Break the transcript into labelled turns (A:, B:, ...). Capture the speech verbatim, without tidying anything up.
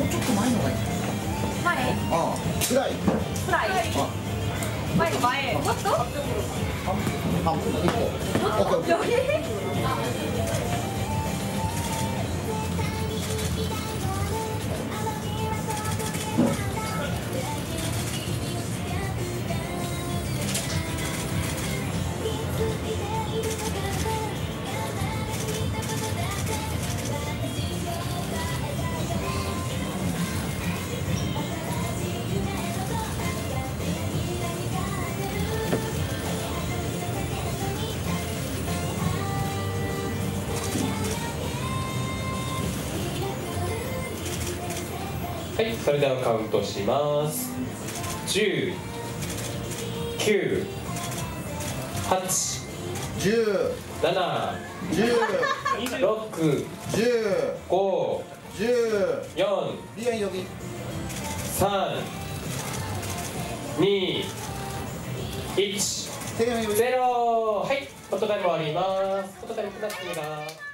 A: ちょっと前のがいい。
B: 前？
A: ああ、フライ。
B: フライ？前の前。もっと？
A: あ、もっと一個。オッケーオッケー。
C: はい、それではカウントします。じゅう、きゅう、はち、
A: じゅう、
C: なな、
A: じゅう、
C: ろく、
A: じゅう、
C: ご、
A: じゅう、
C: よん、
A: リアン呼び。
C: さん、に、いち、
A: 提案呼び。
C: ゼロ。はい、フォトタイム終わります。フォトタイム下ってみます。